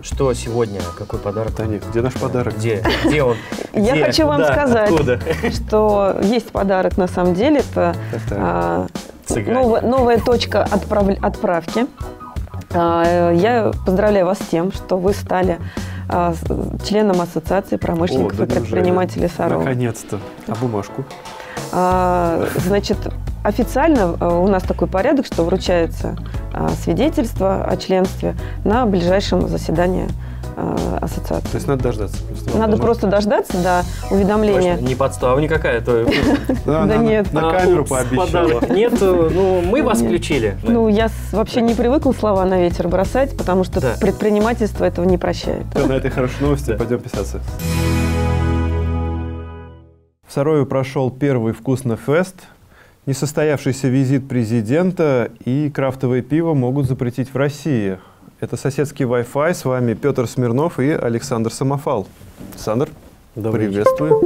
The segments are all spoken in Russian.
что сегодня? Какой подарок? Да нет, где наш подарок? Где он? Я хочу вам сказать, откуда? что есть подарок на самом деле. Это новая точка отправки. Я поздравляю вас с тем, что вы стали членом Ассоциации промышленников и предпринимателей Сарова. Наконец-то. А бумажку? Значит, официально у нас такой порядок, что вручается свидетельство о членстве на ближайшем заседании ассоциации. То есть надо дождаться просто? Надо просто дождаться, да, уведомления. Точно, не подстава никакая. Да нет. На камеру пообещала. Нет, ну мы вас включили. Ну, я вообще не привыкла слова на ветер бросать, потому что предпринимательство этого не прощает. На этой хорошей новости пойдем писаться. В Сарове прошел первый вкусно-фест, несостоявшийся визит президента и крафтовое пиво могут запретить в России. Это соседский Wi-Fi. С вами Петр Смирнов и Александр Самофал. Александр, приветствую.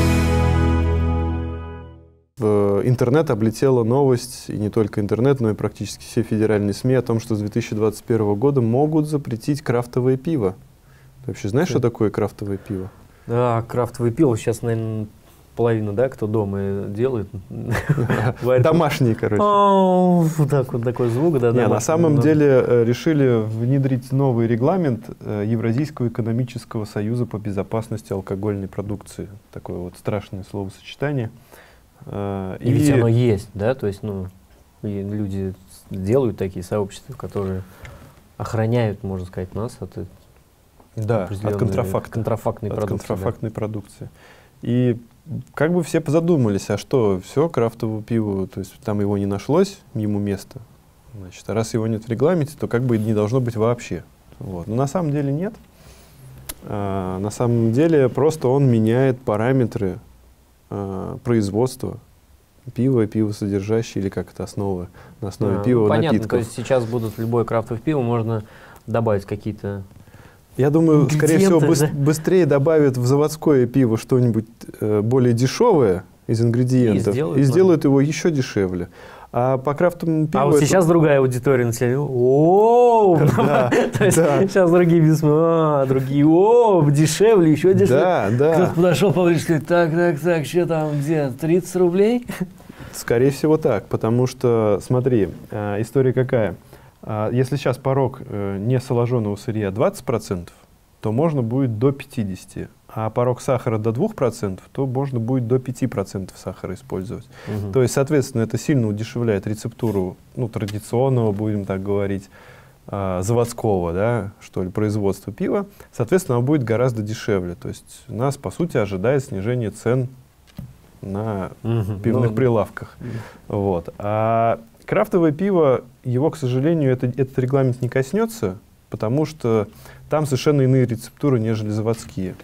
В интернет облетела новость, и не только интернет, но и практически все федеральные СМИ о том, что с 2021 года могут запретить крафтовое пиво. Ты вообще знаешь, что такое крафтовое пиво? Да, крафтовое пиво сейчас, наверное, половина, да, кто дома делает. Домашние, короче. Вот такой звук, да. На самом деле решили внедрить новый регламент Евразийского экономического союза по безопасности алкогольной продукции. Такое вот страшное словосочетание. И ведь оно есть, да, то есть, люди делают такие сообщества, которые охраняют, можно сказать, нас от контрафактной продукции. И как бы все позадумались, а что, все, крафтовое пиво, то есть там его не нашлось, ему место. Значит, а раз его нет в регламенте, то как бы не должно быть вообще. Вот. Но на самом деле нет. На самом деле просто он меняет параметры производства пива, пивосодержащие, или как это основа, на основе пива, понятно, напитков. То есть сейчас будут любое крафтовое пиво, можно добавить какие-то... Я думаю, скорее всего, быстрее добавят в заводское пиво что-нибудь более дешевое из ингредиентов и сделают его еще дешевле. А по крафтовому пиву... А вот сейчас другая аудитория населения. Сейчас другие другие, дешевле, еще дешевле. Кто-то подошел поближе и сказал, так, что там, где, 30 рублей? Скорее всего так, потому что, смотри, история какая. Если сейчас порог несоложенного сырья 20%, то можно будет до 50%. А порог сахара до 2%, то можно будет до 5% сахара использовать. То есть, соответственно, это сильно удешевляет рецептуру традиционного, будем так говорить, заводского, да, что ли, производства пива. Соответственно, оно будет гораздо дешевле. То есть нас, по сути, ожидает снижение цен на пивных прилавках. Вот. А крафтовое пиво, его, к сожалению, этот регламент не коснется, потому что там совершенно иные рецептуры, нежели заводские.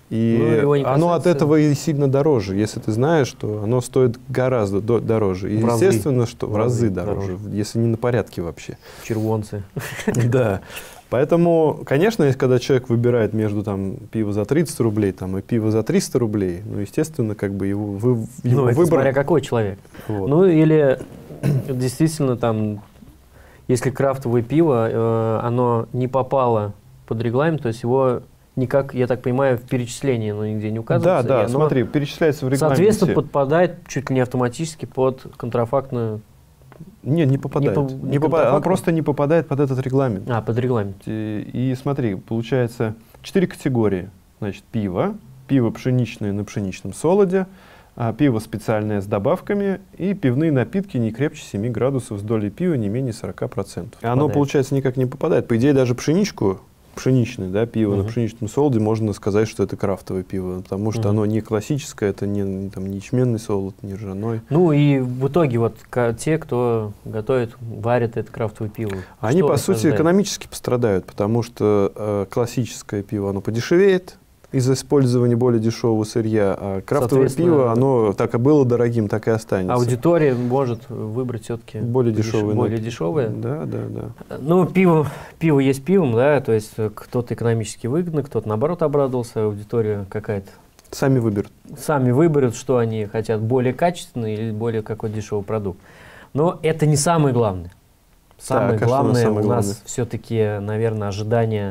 И оно от этого и сильно дороже. Если ты знаешь, что оно стоит гораздо дороже. И естественно, что в разы дороже, если не на порядке вообще. Червонцы. Да. Поэтому, конечно, если когда человек выбирает между пиво за 30 рублей и пиво за 300 рублей, естественно, как бы его выбор... смотря какой человек. Вот. Или действительно если крафтовое пиво, оно не попало под регламент, то есть его никак, я так понимаю, в перечислении оно нигде не указывается. Да, смотри, перечисляется в регламенте. Соответственно, подпадает чуть ли не автоматически под контрафактную... Нет, не попадает. Оно просто не попадает под этот регламент. Под регламент. И смотри, получается 4 категории. Значит, пиво пшеничное на пшеничном солоде, пиво специальное с добавками и пивные напитки не крепче 7 градусов с долей пива не менее 40%. И оно, получается, никак не попадает. По идее, даже пшеничное пиво на пшеничном солоде можно сказать, что это крафтовое пиво, потому что оно не классическое, это не ячменный солод, не ржаной. И в итоге те, кто готовит, варят это крафтовое пиво, они, по сути, экономически пострадают, потому что классическое пиво, оно подешевеет из-за использования более дешевого сырья, а крафтовое пиво, оно так и было дорогим, так и останется. Аудитория может выбрать все-таки более дешевое. Да. Пиво есть пивом, да, то есть кто-то экономически выгодно, кто-то наоборот обрадовался, аудитория какая-то. Сами выберут, что они хотят, более качественный или более какой-то дешевый продукт. Но это не самое главное. Самое главное у нас все-таки, наверное, ожидание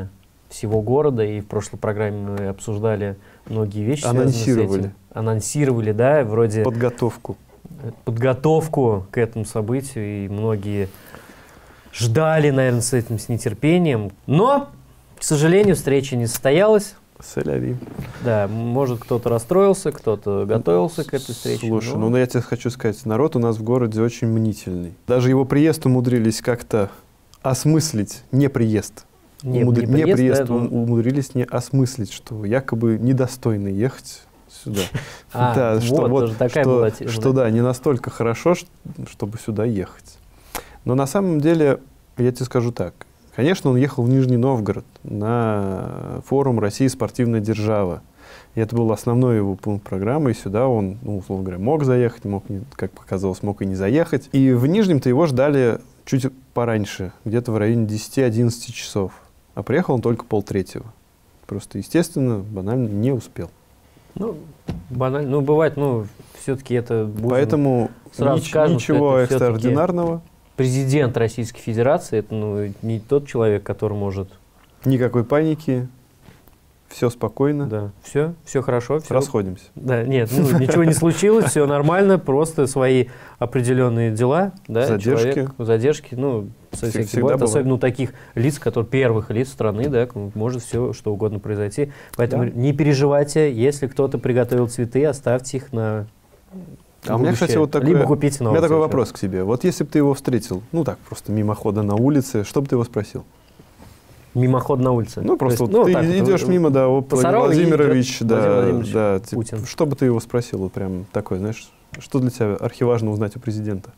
всего города, и в прошлой программе мы обсуждали многие вещи. Анонсировали. Анонсировали, да, вроде... Подготовку к этому событию, и многие ждали, наверное, с этим с нетерпением. Но, к сожалению, встреча не состоялась. Соляви. Да, может, кто-то расстроился, кто-то готовился к этой встрече. Слушай, ну я тебе хочу сказать, народ у нас в городе очень мнительный. Даже его приезд умудрились как-то осмыслить, не приезд. Умудрились не осмыслить, что якобы недостойно ехать сюда. Да, вот такая была тема. Что да, не настолько хорошо, чтобы сюда ехать. Но на самом деле, я тебе скажу так. Конечно, он ехал в Нижний Новгород на форум «Россия спортивная держава». И это был основной его пункт программы. И сюда он, условно говоря, мог заехать, как показалось, мог и не заехать. И в Нижнем-то его ждали чуть пораньше, где-то в районе 10-11 часов. А приехал он только 2:30. Просто, естественно, банально не успел. Ну, банально. Ну, бывает, все-таки это... Поэтому ничего экстраординарного. Президент Российской Федерации, это не тот человек, который может... Никакой паники, все спокойно. Да, все хорошо. Все... Расходимся. Да, нет, ничего не случилось, все нормально, просто свои определенные дела. Да, задержки, бывает, особенно у таких лиц, первых лиц страны, да, может все что угодно произойти. Поэтому не переживайте, если кто-то приготовил цветы, оставьте их на... А у меня, кстати, либо купите новый. У меня такой вопрос к тебе. Вот если бы ты его встретил, просто мимохода на улице, что бы ты его спросил? Мимоход на улице? Просто ты идешь мимо, да, Владимир Владимирович, Путин. Что бы ты его спросил? Вот прям такой, знаешь, что для тебя архиважно узнать у президента?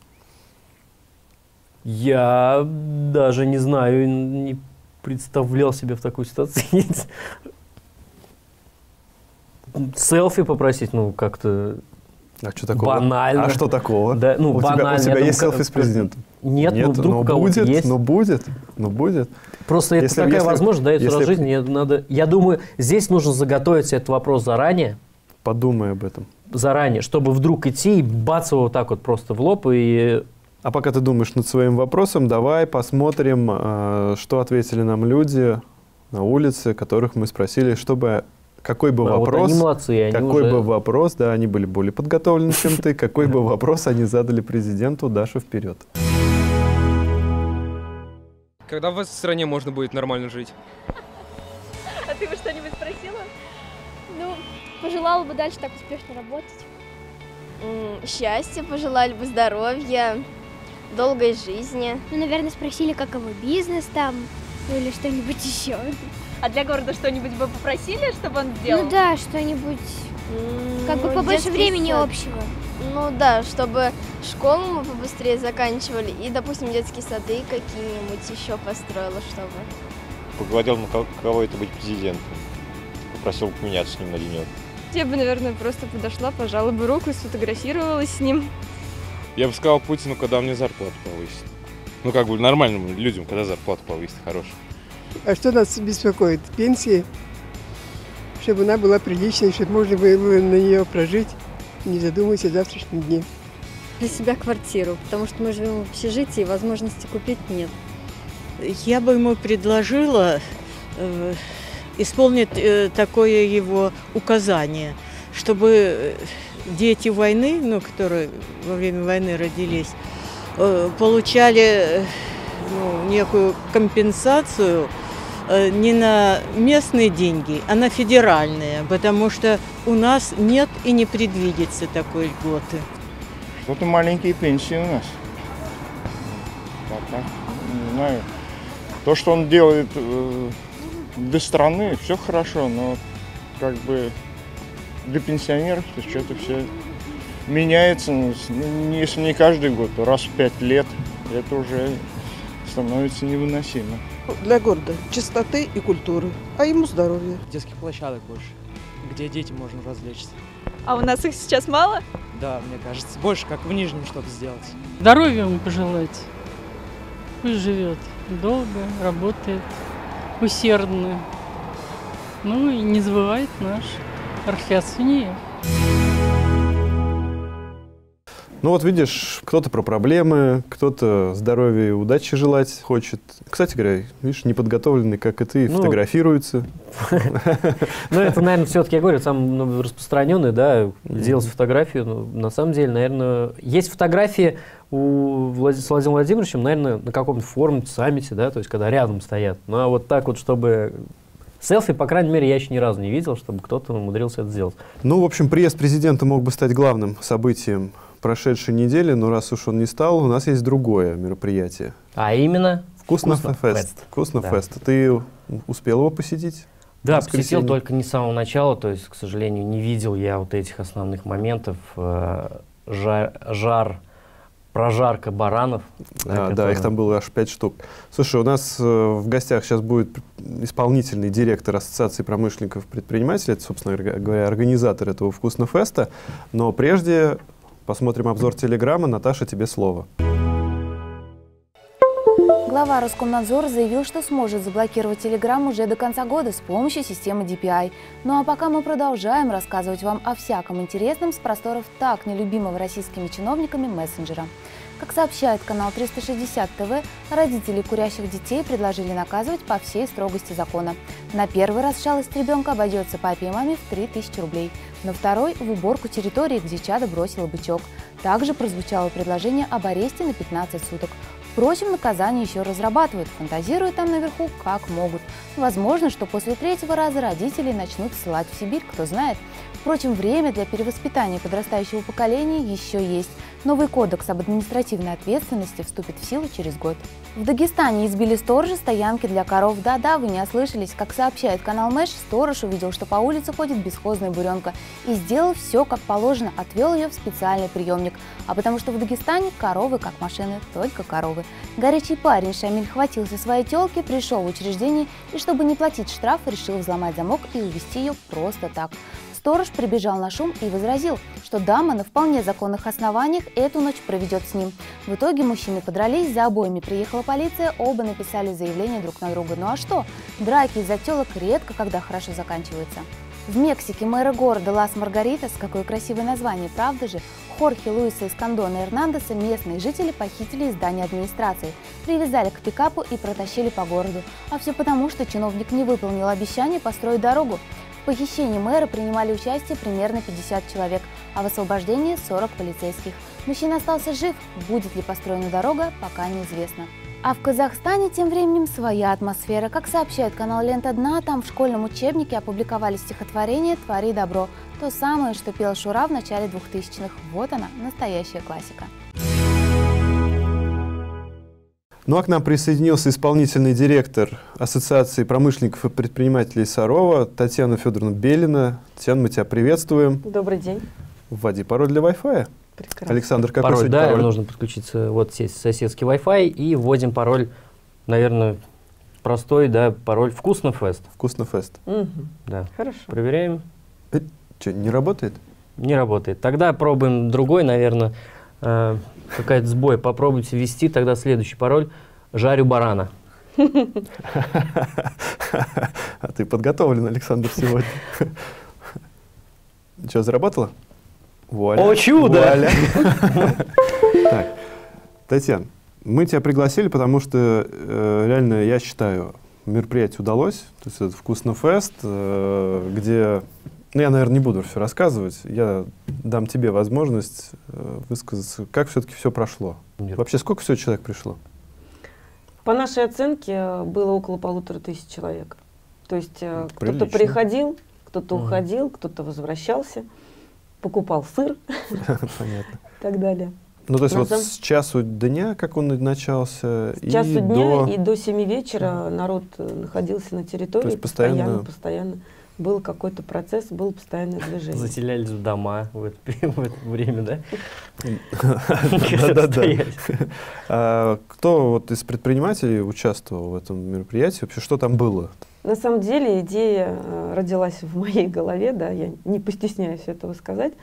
Я даже не знаю, не представлял себя в такой ситуации. Селфи попросить, как-то... А что такого? Банально. А что такого? Да, банально. У тебя есть селфи с президентом? Нет, вдруг у кого-то есть. Но будет. Просто это такая возможность дается раз в жизни. Я думаю, здесь нужно заготовить этот вопрос заранее. Подумай об этом. Заранее, чтобы вдруг идти и бац его вот так вот просто в лоб и... А пока ты думаешь над своим вопросом, давай посмотрим, что ответили нам люди на улице, которых мы спросили, чтобы... Какой бы вопрос, вот они молодцы, вопрос, да, они были более подготовлены, чем ты, какой бы вопрос они задали президенту, Даша, вперед. Когда в вашей стране можно будет нормально жить? А ты бы что-нибудь спросила? Пожелала бы дальше так успешно работать. Счастья, пожелали бы здоровья, долгой жизни. Наверное, спросили, как его бизнес там, или что-нибудь еще. А для города что-нибудь бы попросили, чтобы он сделал? Да, что-нибудь, побольше времени общего. Чтобы школу мы побыстрее заканчивали и, допустим, детские сады какие-нибудь еще построила, чтобы. Поговорил, каково это быть президентом. Попросил поменяться с ним на денек. Я бы, наверное, просто подошла, пожала бы руку, сфотографировалась с ним. Я бы сказал Путину, когда мне зарплату повысит. Нормальным людям, когда зарплату повысит, хорошая. А что нас беспокоит? Пенсии, чтобы она была приличной, чтобы можно было на нее прожить, не задумываясь о завтрашнем дне. Для себя квартиру, потому что мы живем в общежитии, и возможности купить нет. Я бы ему предложила исполнить такое его указание, чтобы дети войны, которые во время войны родились, получали некую компенсацию не на местные деньги, а на федеральные, потому что у нас нет и не предвидится такой льготы. Что-то маленькие пенсии у нас. Пока, не знаю. То, что он делает для страны, все хорошо, но для пенсионеров что-то все меняется, если не каждый год, то раз в 5 лет, это уже становится невыносимо. Для города чистоты и культуры, а ему здоровья. Детских площадок больше, где дети можно развлечься. А у нас их сейчас мало? Да, мне кажется. Больше, как в Нижнем, что-то сделать. Здоровья ему пожелать. Пусть живет долго, работает, усердно. И не забывает наш Архиас Финиев. Ну вот видишь, кто-то про проблемы, кто-то здоровья и удачи желать хочет. Кстати говоря, видишь, неподготовленный, как и ты, фотографируется. Ну, это, наверное, все-таки, я говорю, самый распространенный, да, делать фотографию. На самом деле, наверное, есть фотографии с Владимиром Владимировичем, наверное, на каком-то форуме, саммите, да, то есть когда рядом стоят. Ну, а вот так вот, чтобы... Селфи, по крайней мере, я еще ни разу не видел, чтобы кто-то умудрился это сделать. Ну, в общем, приезд президента мог бы стать главным событием прошедшей недели, но раз уж он не стал, у нас есть другое мероприятие. А именно? Вкуснофест. Вкуснофест. Ты успел его посетить? Да, посетил, только не с самого начала, то есть, к сожалению, не видел я вот этих основных моментов. Прожарка баранов. Да, их там было аж 5 штук. Слушай, у нас в гостях сейчас будет исполнительный директор Ассоциации промышленников и предпринимателей, это, собственно говоря, организатор этого Вкуснофеста. Но прежде посмотрим обзор телеграмма. Наташа, тебе слово. Глава Роскомнадзора заявил, что сможет заблокировать Telegram уже до конца года с помощью системы DPI. Ну а пока мы продолжаем рассказывать вам о всяком интересном с просторов так нелюбимого российскими чиновниками мессенджера. Как сообщает канал 360 ТВ, родители курящих детей предложили наказывать по всей строгости закона. На первый раз шалость ребенка обойдется папе и маме в 3000 рублей. На второй – в уборку территории, где чадо бросило бычок. Также прозвучало предложение об аресте на 15 суток. Впрочем, наказание еще разрабатывают, фантазируют там наверху как могут. Возможно, что после третьего раза родители начнут ссылать в Сибирь, кто знает. Впрочем, время для перевоспитания подрастающего поколения еще есть. Новый кодекс об административной ответственности вступит в силу через год. В Дагестане избили сторожа стоянки для коров. Да-да, вы не ослышались. Как сообщает канал Мэш, сторож увидел, что по улице ходит бесхозная буренка, и сделал все как положено, отвел ее в специальный приемник. А потому что в Дагестане коровы как машины, только коровы. Горячий парень Шамиль хватился своей телки, пришел в учреждение и, чтобы не платить штраф, решил взломать замок и увезти ее просто так. Сторож прибежал на шум и возразил, что дама на вполне законных основаниях эту ночь проведет с ним. В итоге мужчины подрались, за обоими приехала полиция, оба написали заявление друг на друга. Ну а что? Драки из-за телок редко когда хорошо заканчиваются. В Мексике мэра города Лас-Маргаритас, какое красивое название, правда же, Хорхе Луиса Эскандона Эрнандеса местные жители похитили из здания администрации, привязали к пикапу и протащили по городу. А все потому, что чиновник не выполнил обещание построить дорогу. В похищении мэра принимали участие примерно 50 человек, а в освобождении 40 полицейских. Мужчина остался жив, будет ли построена дорога, пока неизвестно. А в Казахстане тем временем своя атмосфера. Как сообщает канал «Лента дна», там в школьном учебнике опубликовали стихотворение «Твори добро». То самое, что пел Шура в начале 2000-х. Вот она, настоящая классика. Ну а к нам присоединился исполнительный директор Ассоциации промышленников и предпринимателей Сарова Татьяна Федоровна Белина. Татьяна, мы тебя приветствуем. Добрый день. Вводи пароль для Wi-Fi. Прекрасно. Александр, какой пароль? Да, нужно подключиться, вот здесь соседский Wi-Fi, и вводим пароль, наверное, простой, да, пароль «Вкуснофест». «Вкуснофест». Да. Хорошо. Проверяем. Что, не работает? Не работает. Тогда пробуем другой, наверное, какой-то сбой. Попробуйте ввести тогда следующий пароль «Жарю барана». А ты подготовлен, Александр, сегодня. Что, заработало? Вуаля. О, чудо! Вуаля. Так, Татьяна, мы тебя пригласили, потому что реально, я считаю, мероприятие удалось. То есть это Вкуснофест, где... Ну, я, наверное, не буду все рассказывать. Я дам тебе возможность высказаться, как все-таки все прошло. Вообще, сколько всего человек пришло? По нашей оценке было около 1500 человек. То есть кто-то приходил, кто-то уходил, кто-то возвращался, покупал сыр и так далее. Ну, то есть вот с часу дня, как он начался, с часу дня и до 7 вечера народ находился на территории. То есть постоянно был какой-то процесс, было постоянное движение. Заселялись в дома в это время, да? Да-да-да. Кто вот из предпринимателей участвовал в этом мероприятии? Вообще, что там было? На самом деле идея родилась в моей голове, да, я не постесняюсь этого сказать,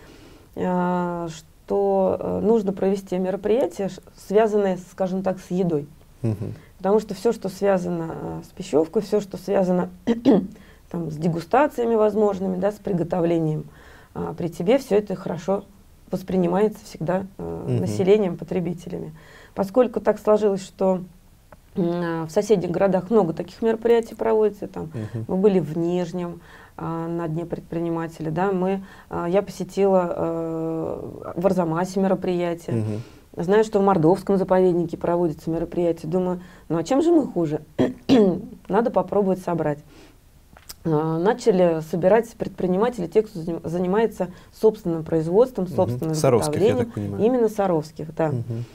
что нужно провести мероприятие, связанное, скажем так, с едой. Потому что все, что связано с пищевкой, все, что связано там, с дегустациями возможными, да, с приготовлением при тебе, все это хорошо воспринимается всегда населением, потребителями. Поскольку так сложилось, что в соседних городах много таких мероприятий проводится, там, мы были в Нижнем на Дне предпринимателя, да, я посетила в Арзамасе мероприятие, знаю, что в Мордовском заповеднике проводятся мероприятия, думаю, ну а чем же мы хуже? Надо попробовать собрать. Начали собирать предприниматели, те, кто занимается собственным производством, собственным изготовлением. Именно саровских, да.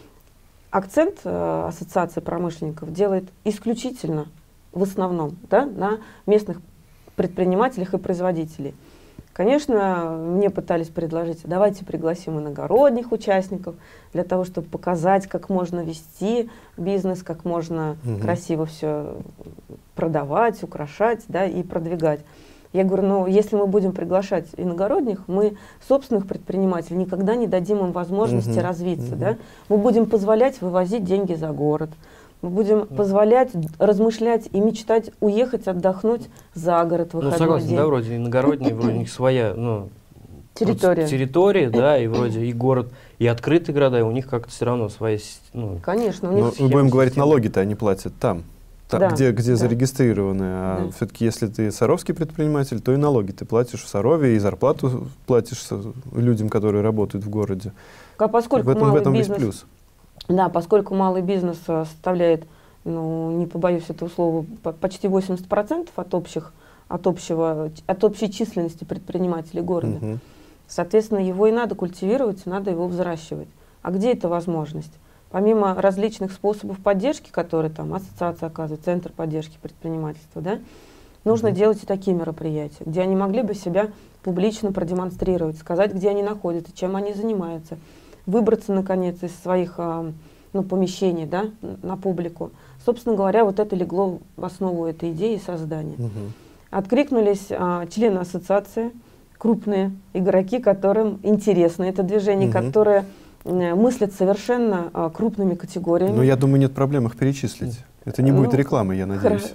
Акцент Ассоциация промышленников делает исключительно, в основном, да, на местных предпринимателях и производителей. Конечно, мне пытались предложить, давайте пригласим иногородних участников, для того, чтобы показать, как можно вести бизнес, как можно красиво все продавать, украшать, да, и продвигать. Я говорю, ну, если мы будем приглашать иногородних, мы собственных предпринимателей никогда не дадим им возможности развиться. Да? Мы будем позволять вывозить деньги за город, мы будем позволять размышлять и мечтать уехать, отдохнуть за город в выходной день. Ну, согласен, да, вроде иногородние, вроде у них своя, ну, территория, да, и вроде и город, и открытые города, и у них как-то все равно своя, ну, конечно, у них мы будем говорить, налоги-то они платят там. Да, где зарегистрированы. А все-таки, если ты саровский предприниматель, то и налоги ты платишь в Сарове, и зарплату платишь людям, которые работают в городе. Поскольку в этом весь плюс. Да, поскольку малый бизнес составляет, ну, не побоюсь этого слова, почти 80% от общей численности предпринимателей города. Соответственно, его и надо культивировать, и надо его взращивать. А где эта возможность? Помимо различных способов поддержки, которые там ассоциация оказывает, Центр поддержки предпринимательства, да, нужно делать и такие мероприятия, где они могли бы себя публично продемонстрировать, сказать, где они находятся, чем они занимаются, выбраться, наконец, из своих помещений, да, на публику. Собственно говоря, вот это легло в основу этой идеи создания. Откликнулись члены ассоциации, крупные игроки, которым интересно это движение, которые мыслят совершенно крупными категориями. Но я думаю, нет проблем их перечислить. Это не будет рекламы, я надеюсь.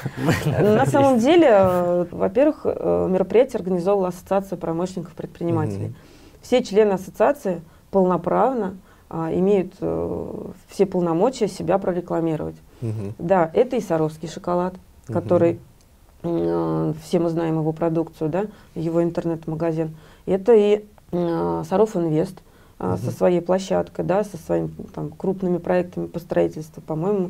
На самом деле, во-первых, мероприятие организовала Ассоциация промышленников-предпринимателей. Все члены ассоциации полноправно имеют все полномочия себя прорекламировать. Да, это и саровский шоколад, который, все мы знаем его продукцию, да, его интернет-магазин. Это и Саров Инвест, со своей площадкой, да, со своими там крупными проектами по строительству. По-моему,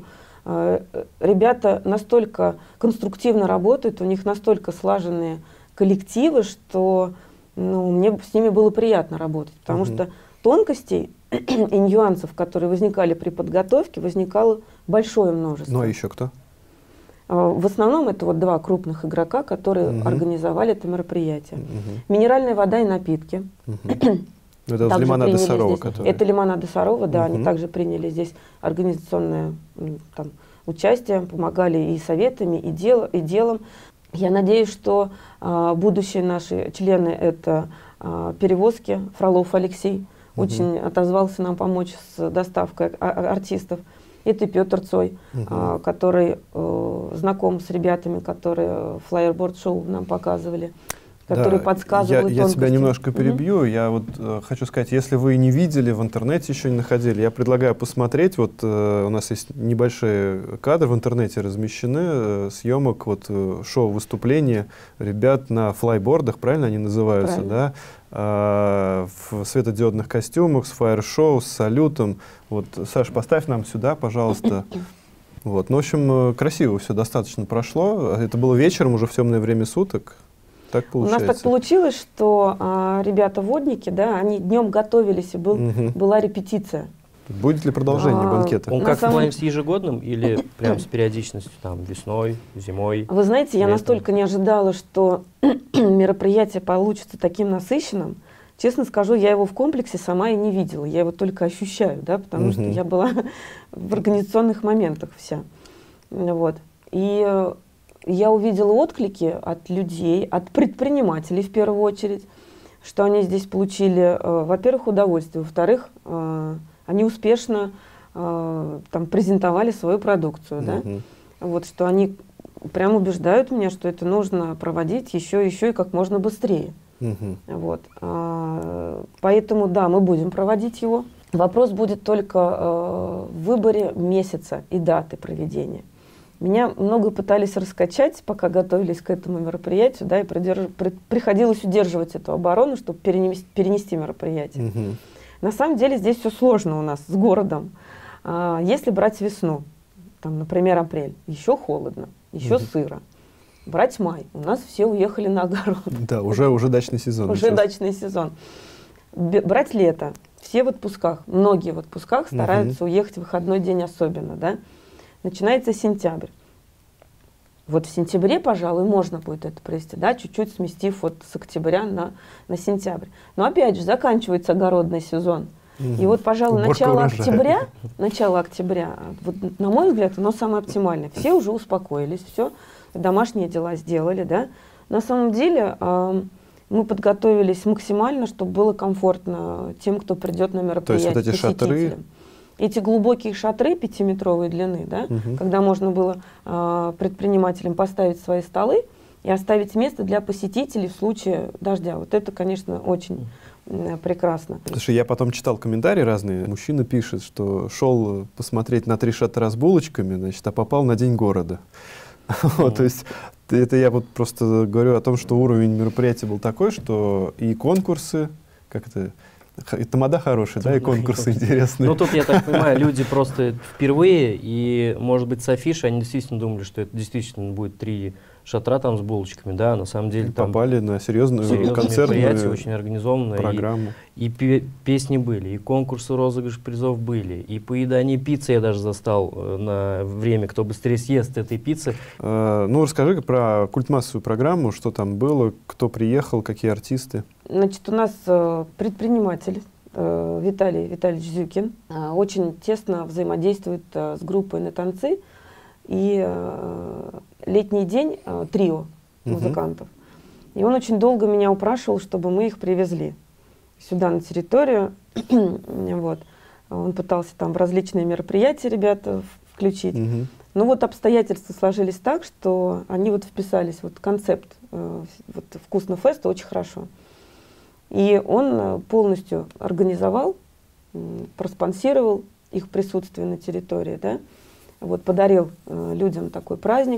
ребята настолько конструктивно работают, у них настолько слаженные коллективы, что, ну, мне с ними было приятно работать, потому что тонкостей и нюансов, которые возникали при подготовке, возникало большое множество. Ну а еще кто? В основном это вот два крупных игрока, которые организовали это мероприятие. Минеральная вода и напитки. Это лимонады Сарова, которые... Это лимонады Сарова, да, они также приняли здесь организационное там участие, помогали и советами, и делом. Я надеюсь, что будущие наши члены — это перевозки. Фролов Алексей очень отозвался нам помочь с доставкой артистов. Это Петр Цой, который знаком с ребятами, которые флайерборд-шоу нам показывали, которые подсказывают. Я тебя немножко перебью. Я вот хочу сказать, если вы не видели, в интернете еще не находили, я предлагаю посмотреть. Вот у нас есть небольшие кадры в интернете размещены, съемок вот шоу-выступления ребят на флайбордах, правильно они называются, да? В светодиодных костюмах, с фаер-шоу, с салютом. Вот, Саш, поставь нам сюда, пожалуйста. Вот. Ну, в общем, красиво все достаточно прошло. Это было вечером, уже в темное время суток. Так получается. У нас так получилось, что ребята-водники, да, они днем готовились, и была репетиция. Будет ли продолжение банкета? Он как в плане с ежегодным или прям с периодичностью, там, весной, зимой? Вы знаете, я настолько не ожидала, что мероприятие получится таким насыщенным. Честно скажу, я его в комплексе сама и не видела, я его только ощущаю, да, потому что я была в организационных моментах вся. Вот. И я увидела отклики от людей, от предпринимателей в первую очередь, что они здесь получили, во-первых, удовольствие, во-вторых, они успешно там презентовали свою продукцию, да? Вот, что они прям убеждают меня, что это нужно проводить еще и как можно быстрее. Вот. Поэтому, да, мы будем проводить его. Вопрос будет только в выборе месяца и даты проведения. Меня много пытались раскачать, пока готовились к этому мероприятию, да, и приходилось удерживать эту оборону, чтобы перенести мероприятие. На самом деле здесь все сложно у нас с городом. Если брать весну, там, например, апрель, еще холодно, еще сыро. Брать май, у нас все уехали на огород. Да, уже дачный сезон. Уже дачный сезон. Брать лето, все в отпусках, многие в отпусках стараются уехать в выходной день особенно, да. Начинается сентябрь. Вот в сентябре, пожалуй, можно будет это провести, да, чуть-чуть сместив вот с октября на сентябрь. Но опять же, заканчивается огородный сезон. И вот, пожалуй, начало октября, вот, на мой взгляд, оно самое оптимальное. Все уже успокоились, все, домашние дела сделали, да. На самом деле мы подготовились максимально, чтобы было комфортно тем, кто придет на мероприятие. То есть вот эти шатры? Эти глубокие шатры 5-метровой длины, да, когда можно было предпринимателям поставить свои столы и оставить место для посетителей в случае дождя. Вот это, конечно, очень прекрасно. Потому что я потом читал комментарии разные. Мужчина пишет, что шел посмотреть на 3 шатра с булочками, значит, а попал на День города. То есть это я вот просто говорю о том, что уровень мероприятия был такой, что и конкурсы, как это... И тамада хороший, да, и конкурсы интересные. Ну, тут, я так понимаю, люди просто впервые, и, может быть, с афиши они действительно думали, что это действительно будет 3 шатра там с булочками, да, на самом деле там... Попали на серьезную концертную очень организованную программу. И песни были, и конкурсы, розыгрыш призов были, и поедание пиццы я даже застал на время, кто быстрее съест этой пиццы. Ну, расскажи про культмассовую программу, что там было, кто приехал, какие артисты. Значит, у нас предприниматель Виталий Витальевич Зюкин очень тесно взаимодействует с группой «На танцы», и летний день трио музыкантов. И он очень долго меня упрашивал, чтобы мы их привезли сюда, на территорию. Вот. Он пытался там в различные мероприятия ребята включить. Но вот обстоятельства сложились так, что они вот вписались, вот концепт вот «Вкусно феста» очень хорошо. И он полностью организовал, проспонсировал их присутствие на территории, да? Вот, подарил людям такой праздник.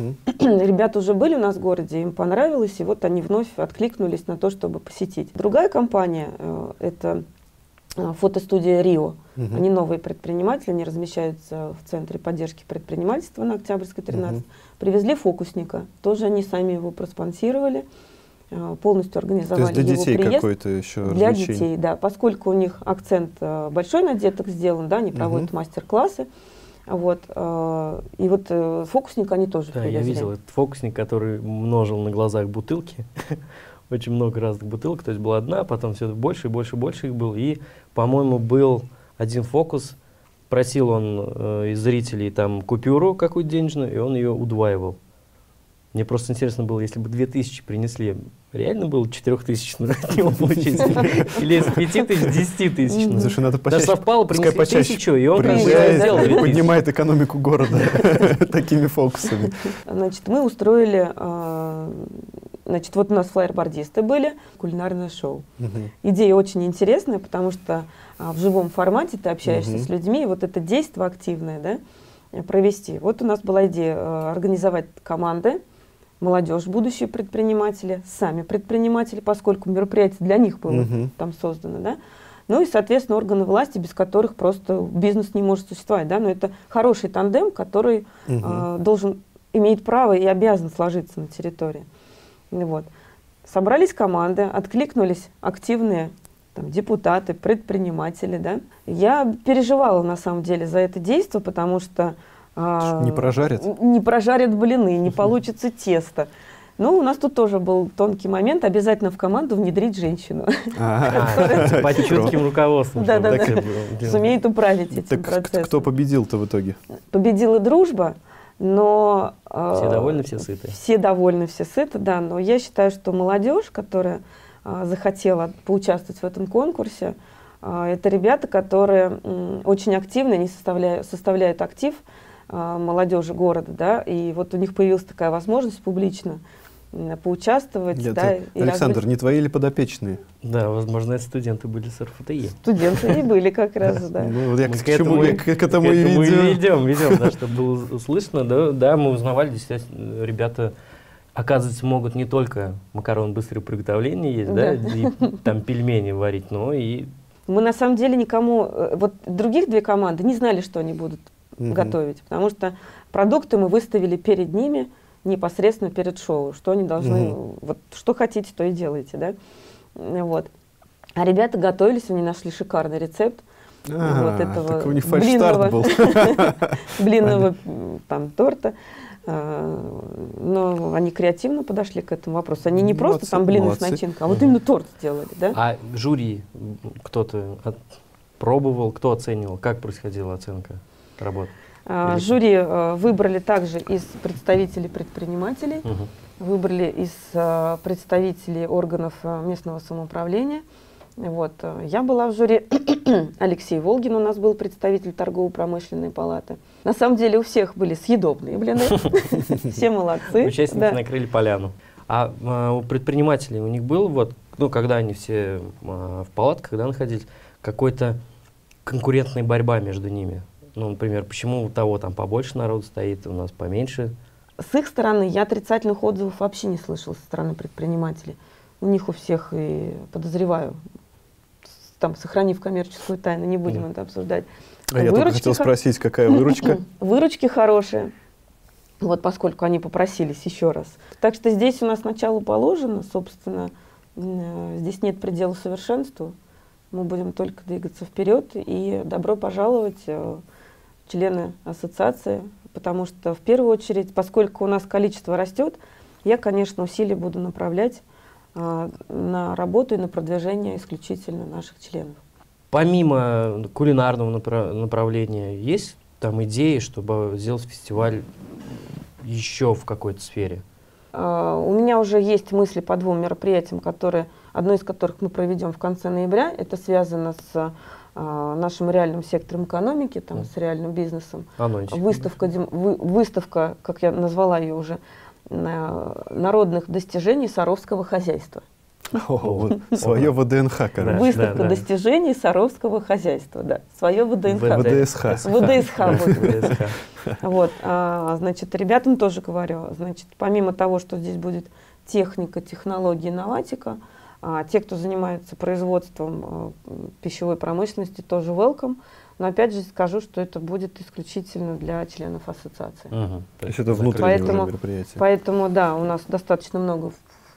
Ребята уже были у нас в городе, им понравилось, и вот они вновь откликнулись на то, чтобы посетить. Другая компания, это фотостудия «Рио». Они новые предприниматели, они размещаются в Центре поддержки предпринимательства на Октябрьской, 13. Привезли фокусника, тоже они сами его проспонсировали, полностью организовали его приезд. То есть для детей какой-то еще Для развлечение? детей, да. Поскольку у них акцент большой на деток сделан, да, они проводят мастер-классы. Вот, и вот фокусник они тоже привезли. Я видел этот фокусник, который множил на глазах бутылки. Очень много разных бутылок. То есть была одна, потом все больше и больше и больше их было. И, по-моему, был один фокус. Просил он из зрителей там купюру какую-то денежную, и он ее удваивал. Мне просто интересно было, если бы 2000 принесли, реально было 4000 от него получить? Или из 5000 10 тысяч? Слушай, надо почаще. Даже совпало, принесли 1000, и он сделал 2000. Поднимает экономику города такими фокусами. Значит, мы устроили, значит, вот у нас флайербордисты были, кулинарное шоу. Идея очень интересная, потому что в живом формате ты общаешься с людьми, и вот это действие активное, да, провести. Вот у нас была идея организовать команды, молодежь, будущие предприниматели, сами предприниматели, поскольку мероприятие для них было там создано, да. Ну и, соответственно, органы власти, без которых просто бизнес не может существовать, да. Но это хороший тандем, который имеет право и обязан сложиться на территории. Вот. Собрались команды, откликнулись активные там депутаты, предприниматели, да. Я переживала на самом деле за это действие, потому что не прожарят? Не прожарят блины, не получится тесто. Ну, у нас тут тоже был тонкий момент, обязательно в команду внедрить женщину. Под чутким руководством. Да-да-да, сумеет управить этим процессом. Кто победил-то в итоге? Победила дружба, но... Все довольны, все сыты. Все довольны, все сыты, да. Но я считаю, что молодежь, которая захотела поучаствовать в этом конкурсе, это ребята, которые очень активно, они составляют актив молодежи города, да, и вот у них появилась такая возможность публично поучаствовать. Нет, да, Александр, не твои ли подопечные? Да, возможно, это студенты были с РФТИ. Студенты и были как раз, да. Ну, я к этому и ведем, да, чтобы было слышно. Да, мы узнавали, действительно, ребята, оказывается, могут не только макарон быстрого приготовления есть, да, и там пельмени варить, но и... Мы на самом деле никому, вот других две команды не знали, что они будут готовить, потому что продукты мы выставили перед ними непосредственно перед шоу, что они должны, вот что хотите, то и делайте, да, вот. А ребята готовились, они нашли шикарный рецепт вот этого блинного там торта, но они креативно подошли к этому вопросу, они не просто там блины с начинкой, а вот именно торт сделали, да. А жюри кто-то пробовал, кто оценивал, как происходила оценка работы? Жюри выбрали также из представителей предпринимателей, выбрали из представителей органов местного самоуправления. Вот. Я была в жюри, Алексей Волгин у нас был представитель торгово-промышленной палаты. На самом деле у всех были съедобные блины, все молодцы. Участники накрыли поляну. А у предпринимателей, у них был, вот, ну, когда они все в палатках, когда находились, какой-то конкурентная борьба между ними? Ну, например, почему у того там побольше народу стоит, у нас поменьше? С их стороны я отрицательных отзывов вообще не слышала со стороны предпринимателей. У них у всех, и подозреваю, там, сохранив коммерческую тайну, не будем это обсуждать. А я только хотел спросить, какая выручка? Выручки хорошие, вот поскольку они попросились еще раз. Так что здесь у нас начало положено, собственно, здесь нет предела совершенству. Мы будем только двигаться вперед, и добро пожаловать, члены ассоциации, потому что в первую очередь, поскольку у нас количество растет, я, конечно, усилия буду направлять на работу и на продвижение исключительно наших членов. Помимо кулинарного направления, есть там идеи, чтобы сделать фестиваль еще в какой-то сфере? У меня уже есть мысли по двум мероприятиям, одно из которых мы проведем в конце ноября. Это связано с нашим реальным сектором экономики, там, с реальным бизнесом. Выставка, как я назвала ее уже, народных достижений саровского хозяйства. Свое ВДНХ, короче. Выставка достижений саровского хозяйства, да. Свое ВДНХ. ВДСХ. Вот, значит, ребятам тоже говорю, значит, помимо того, что здесь будет техника, технология, инноватика, те, кто занимается производством пищевой промышленности, тоже welcome. Но опять же скажу, что это будет исключительно для членов ассоциации. То есть это внутреннее мероприятие. Поэтому, да, у нас достаточно много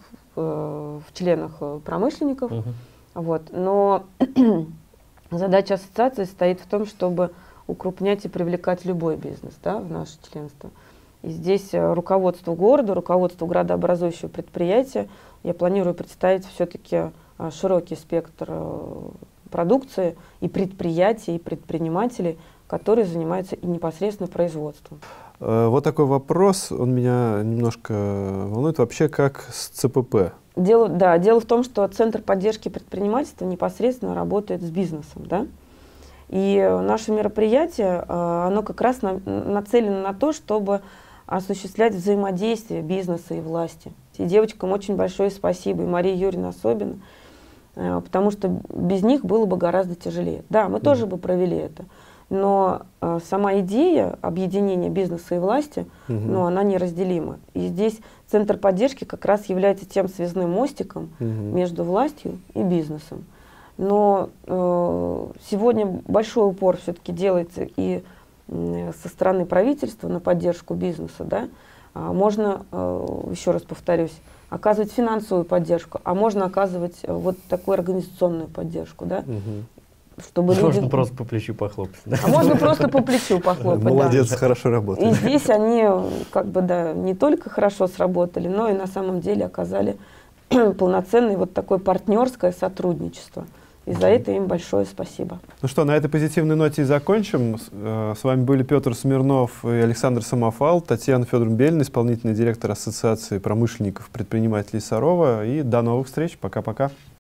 в членах промышленников. Вот. Но задача ассоциации состоит в том, чтобы укрупнять и привлекать любой бизнес, да, в наше членство. И здесь руководству города, руководству градообразующего предприятия я планирую представить все-таки широкий спектр продукции и предприятий, и предпринимателей, которые занимаются и непосредственно производством. Вот такой вопрос, он меня немножко волнует. Вообще, как с ЦПП? Дело в том, что Центр поддержки предпринимательства непосредственно работает с бизнесом, да? И наше мероприятие, оно как раз нацелено на то, чтобы осуществлять взаимодействие бизнеса и власти. И девочкам очень большое спасибо, и Марии Юрьевне особенно, потому что без них было бы гораздо тяжелее. Да, мы тоже бы провели это, но сама идея объединения бизнеса и власти, ну, она неразделима. И здесь Центр поддержки как раз является тем связным мостиком между властью и бизнесом. Но сегодня большой упор все-таки делается и со стороны правительства на поддержку бизнеса. Да? Можно, еще раз повторюсь, оказывать финансовую поддержку, а можно оказывать вот такую организационную поддержку. Да? Чтобы можно просто по плечу похлопать. Да? А можно просто по плечу похлопать. Молодец, да. Хорошо работает. И здесь они как бы, да, не только хорошо сработали, но и на самом деле оказали полноценное вот такое партнерское сотрудничество. И за это им большое спасибо. Ну что, на этой позитивной ноте и закончим. С вами были Петр Смирнов и Александр Самофал, Татьяна Федоровна Белина, исполнительный директор Ассоциации промышленников, предпринимателей Сарова. И до новых встреч. Пока-пока.